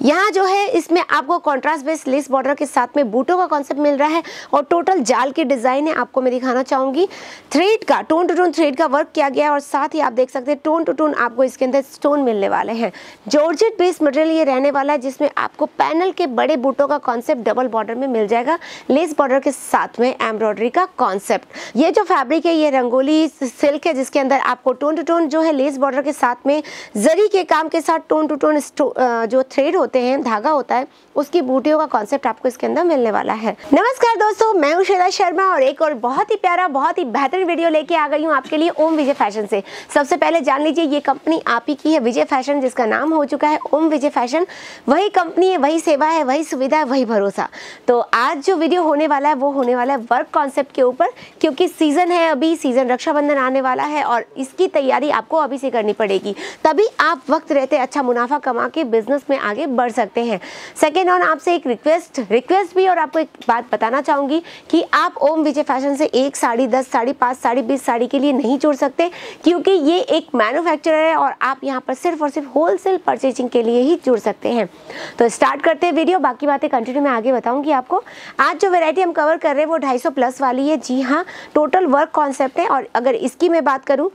यहाँ जो है इसमें आपको कॉन्ट्रास्ट बेस्ड लेस बॉर्डर के साथ में बूटों का कॉन्सेप्ट मिल रहा है और टोटल जाल की डिजाइन है। आपको मैं दिखाना चाहूंगी थ्रेड का टोन टू टोन थ्रेड का वर्क किया गया है और साथ ही आप देख सकते हैं टोन टू टोन आपको इसके अंदर स्टोन मिलने वाले हैं। जॉर्जेट बेस्ड मटेरियल ये रहने वाला है जिसमें आपको पैनल के बड़े बूटों का कॉन्सेप्ट डबल बॉर्डर में मिल जाएगा, लेस बॉर्डर के साथ में एम्ब्रॉयडरी का कॉन्सेप्ट। ये जो फैब्रिक है ये रंगोली सिल्क है जिसके अंदर आपको टोन टू टोन जो है लेस बॉर्डर के साथ में जरी के काम के साथ टोन टू टोन जो थ्रेड होते हैं, धागा होता है, उसकी बूटियों का कॉन्सेप्ट आपको इसके अंदर मिलने वाला है। नमस्कार दोस्तों, मैं हूं श्वेता शर्मा और एक और बहुत ही प्यारा बहुत ही बेहतरीन वीडियो लेके आ गई हूं आपके लिए ओम विजय फैशन से। सबसे पहले जान लीजिए ये कंपनी आप ही की है, विजय फैशन, जिसका नाम हो चुका है ओम विजय फैशन। वही कंपनी है, वही सेवा है, वही सुविधा है, वही भरोसा। तो आज जो वीडियो होने वाला है वो होने वाला है वर्क कॉन्सेप्ट के ऊपर, क्योंकि सीजन है, अभी सीजन रक्षाबंधन आने वाला है और इसकी तैयारी आपको अभी से करनी पड़ेगी, तभी आप वक्त रहते अच्छा मुनाफा कमा के बिजनेस में आगे बढ़ सकते हैं। सेकेंड ऑन आपसे एक रिक्वेस्ट भी, और आपको एक बात बताना चाहूंगी कि आप ओम विजय फैशन से एक साड़ी, 10 साड़ी, 5 साड़ी, 20 साड़ी के लिए नहीं जुड़ सकते, क्योंकि ये एक मैन्युफैक्चरर है और आप यहाँ पर सिर्फ और सिर्फ होलसेल परचेजिंग के लिए ही जुड़ सकते हैं। तो स्टार्ट करते हैं वीडियो, बाकी बातें कंटिन्यू मैं आगे बताऊंगी आपको। आज जो वैरायटी हम कवर कर रहे हैं वो 250 प्लस वाली है। जी हाँ, टोटल वर्क कॉन्सेप्ट है। और अगर इसकी मैं बात करूँ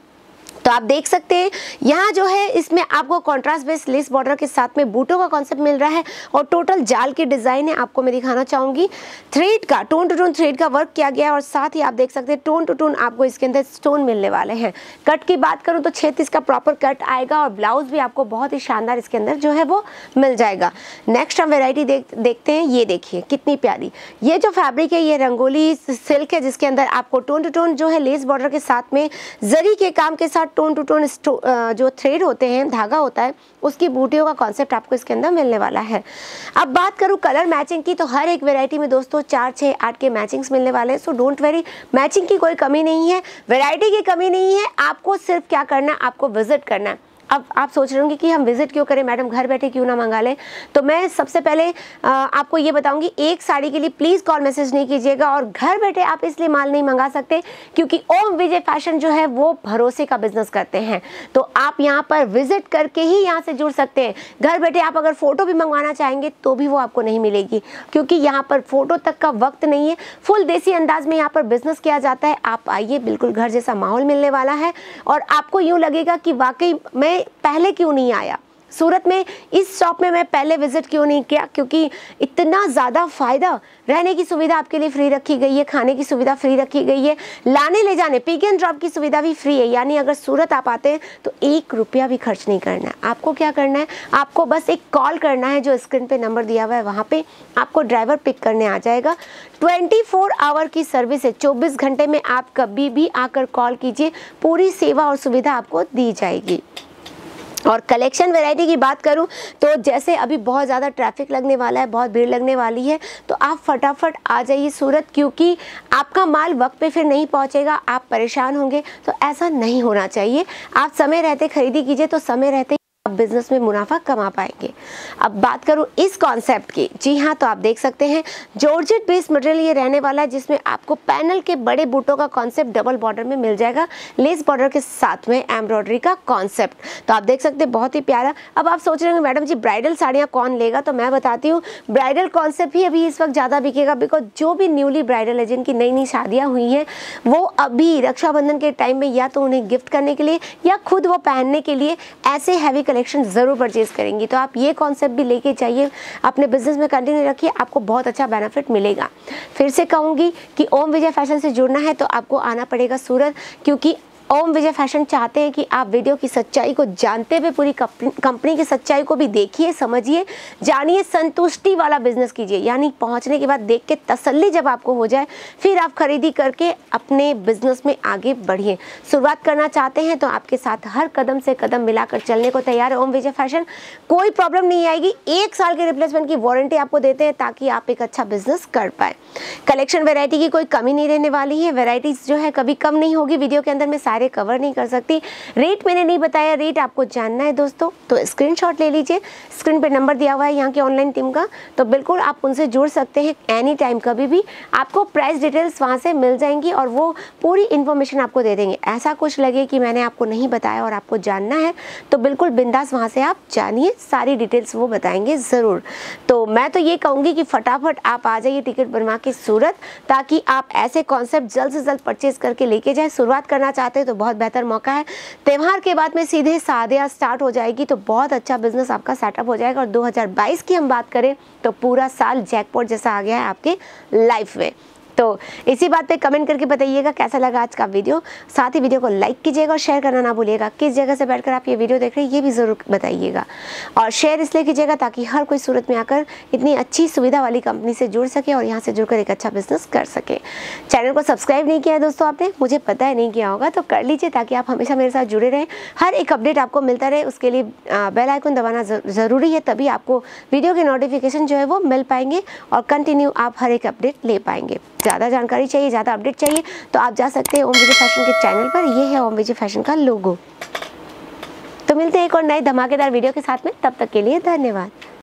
तो आप देख सकते हैं यहाँ जो है इसमें आपको कॉन्ट्रास्ट बेस्ड लेस बॉर्डर के साथ में बूटों का कॉन्सेप्ट मिल रहा है और टोटल जाल की डिजाइन है। आपको मैं दिखाना चाहूंगी थ्रेड का टोन टू टोन थ्रेड का वर्क किया गया है और साथ ही आप देख सकते हैं टोन टू टोन आपको इसके अंदर स्टोन मिलने वाले हैं। कट की बात करूँ तो 6 इसका प्रॉपर कट आएगा और ब्लाउज भी आपको बहुत ही शानदार इसके अंदर जो है वो मिल जाएगा। नेक्स्ट हम वेरायटी देखते हैं। ये देखिए कितनी प्यारी ये जो फैब्रिक है ये रंगोली सिल्क है जिसके अंदर आपको टोन टू टोन जो है लेस बॉर्डर के साथ में जरी के काम के साथ टोन टू टोन जो थ्रेड होते हैं, धागा होता है, उसकी बूटियों का कॉन्सेप्ट आपको इसके अंदर मिलने वाला है। अब बात करूं कलर मैचिंग की तो हर एक वैरायटी में दोस्तों 4, 6, 8 के मैचिंग्स मिलने वाले हैं। सो डोंट वरी, मैचिंग की कोई कमी नहीं है, वैरायटी की कमी नहीं है। आपको सिर्फ क्या करना है, आपको विजिट करना है। अब आप सोच रहे होंगे कि हम विजिट क्यों करें मैडम, घर बैठे क्यों ना मंगा लें। तो मैं सबसे पहले आपको ये बताऊंगी, एक साड़ी के लिए प्लीज़ कॉल मैसेज नहीं कीजिएगा और घर बैठे आप इसलिए माल नहीं मंगा सकते क्योंकि ओम विजय फैशन जो है वो भरोसे का बिजनेस करते हैं। तो आप यहाँ पर विजिट करके ही यहाँ से जुड़ सकते हैं। घर बैठे आप अगर फ़ोटो भी मंगवाना चाहेंगे तो भी वो आपको नहीं मिलेगी, क्योंकि यहाँ पर फ़ोटो तक का वक्त नहीं है। फुल देसी अंदाज में यहाँ पर बिजनेस किया जाता है। आप आइए, बिल्कुल घर जैसा माहौल मिलने वाला है और आपको यूँ लगेगा कि वाकई मैं पहले क्यों नहीं आया सूरत में, इस शॉप में मैं पहले विजिट क्यों नहीं किया, क्योंकि इतना ज़्यादा फ़ायदा। रहने की सुविधा आपके लिए फ्री रखी गई है, खाने की सुविधा फ्री रखी गई है, लाने ले जाने पिक एंड ड्रॉप की सुविधा भी फ्री है। यानी अगर सूरत आप आते हैं तो 1 रुपया भी खर्च नहीं करना है। आपको क्या करना है, आपको बस एक कॉल करना है, जो स्क्रीन पे नंबर दिया हुआ है वहाँ पे आपको ड्राइवर पिक करने आ जाएगा। 24 आवर की सर्विस है, 24 घंटे में आप कभी भी आकर कॉल कीजिए, पूरी सेवा और सुविधा आपको दी जाएगी। और कलेक्शन वैरायटी की बात करूं तो जैसे अभी बहुत ज़्यादा ट्रैफिक लगने वाला है, बहुत भीड़ लगने वाली है, तो आप फटाफट आ जाइए सूरत, क्योंकि आपका माल वक्त पे फिर नहीं पहुंचेगा, आप परेशान होंगे। तो ऐसा नहीं होना चाहिए। आप समय रहते खरीदी कीजिए तो समय रहते आप बिजनेस में मुनाफा कमा पाएंगे। अब बात करूं इस कॉन्सेप्ट की, जी हाँ, तो आप देख सकते हैं जॉर्जेट बेस्ड मटेरियल ये रहने वाला है जिसमें आपको पैनल के बड़े बूटों का कॉन्सेप्ट डबल बॉर्डर में मिल जाएगा, लेस बॉर्डर के साथ में एम्ब्रॉयडरी का कॉन्सेप्ट। तो आप देख सकते हैं बहुत ही प्यारा। अब आप सोच रहे होंगे मैडम जी ब्राइडल साड़ियाँ कौन लेगा, तो मैं बताती हूँ ब्राइडल कॉन्सेप्ट ही अभी इस वक्त ज़्यादा बिकेगा, बिकॉज जो भी न्यूली ब्राइडल है, जिनकी नई नई शादियाँ हुई हैं, वो अभी रक्षाबंधन के टाइम में या तो उन्हें गिफ्ट करने के लिए या खुद वो पहनने के लिए ऐसे हैवी कलेक्शन ज़रूर परचेज करेंगी। तो आप ये कॉन्सेप्ट भी लेके चाहिए, अपने बिजनेस में कंटिन्यू रखिए, आपको बहुत अच्छा बेनिफिट मिलेगा। फिर से कहूँगी कि ओम विजय फैशन से जुड़ना है तो आपको आना पड़ेगा सूरत, क्योंकि ओम विजय फैशन चाहते हैं कि आप वीडियो की सच्चाई को जानते हुए पूरी कंपनी की सच्चाई को भी देखिए, समझिए, जानिए, संतुष्टि वाला बिजनेस कीजिए। यानी पहुंचने के बाद देख के तसल्ली जब आपको हो जाए, फिर आप खरीदी करके अपने बिजनेस में आगे बढ़िए। शुरुआत करना चाहते हैं तो आपके साथ हर कदम से कदम मिलाकर चलने को तैयार है ओम विजय फैशन। कोई प्रॉब्लम नहीं आएगी, 1 साल के रिप्लेसमेंट की वारंटी आपको देते हैं ताकि आप एक अच्छा बिजनेस कर पाए। कलेक्शन वैरायटी की कोई कमी नहीं रहने वाली है, वैरायटीज जो है कभी कम नहीं होगी। वीडियो के अंदर मैं सारे कवर नहीं कर सकती। रेट मैंने नहीं बताया, रेट आपको जानना है दोस्तों तो स्क्रीनशॉट ले लीजिए, स्क्रीन पे नंबर दिया हुआ है यहाँ की ऑनलाइन टीम का, तो बिल्कुल आप उनसे जुड़ सकते हैं एनी टाइम, कभी भी आपको प्राइस डिटेल्स वहाँ से मिल जाएंगी और वो पूरी इन्फॉर्मेशन आपको दे देंगे। ऐसा कुछ लगे कि मैंने आपको नहीं बताया और आपको जानना है तो बिल्कुल बिंदास वहाँ से आप जानिए, सारी डिटेल्स वो बताएंगे ज़रूर। तो मैं तो ये कहूँगी कि फटाफट आप आ जाइए टिकट बनवा के सूरत, ताकि आप ऐसे कॉन्सेप्ट जल्द से जल्द परचेज करके लेके जाए। शुरुआत करना चाहते हैं तो बहुत बेहतर मौका है। त्यौहार के बाद में सीधे शादियाँ स्टार्ट हो जाएगी तो बहुत अच्छा बिजनेस आपका सेटअप हो जाएगा। और 2022 की हम बात करें तो पूरा साल जैकपॉट जैसा आ गया है आपके लाइफ में। तो इसी बात पे कमेंट करके बताइएगा कैसा लगा आज का वीडियो। साथ ही वीडियो को लाइक कीजिएगा और शेयर करना ना भूलिएगा। किस जगह से बैठकर आप ये वीडियो देख रहे हैं ये भी ज़रूर बताइएगा। और शेयर इसलिए कीजिएगा ताकि हर कोई सूरत में आकर इतनी अच्छी सुविधा वाली कंपनी से जुड़ सके और यहाँ से जुड़कर एक अच्छा बिजनेस कर सके। चैनल को सब्सक्राइब नहीं किया है दोस्तों आपने, मुझे पता है नहीं किया होगा, तो कर लीजिए ताकि आप हमेशा मेरे साथ जुड़े रहें, हर एक अपडेट आपको मिलता रहे। उसके लिए बेल आइकन दबाना ज़रूरी है, तभी आपको वीडियो के नोटिफिकेशन जो है वो मिल पाएंगे और कंटिन्यू आप हर एक अपडेट ले पाएंगे। ज़्यादा जानकारी चाहिए, ज़्यादा अपडेट चाहिए तो आप जा सकते हैं ओम विजय फैशन के चैनल पर। ये है ओम विजय फैशन का लोगो। तो मिलते हैं एक और नए धमाकेदार वीडियो के साथ में, तब तक के लिए धन्यवाद।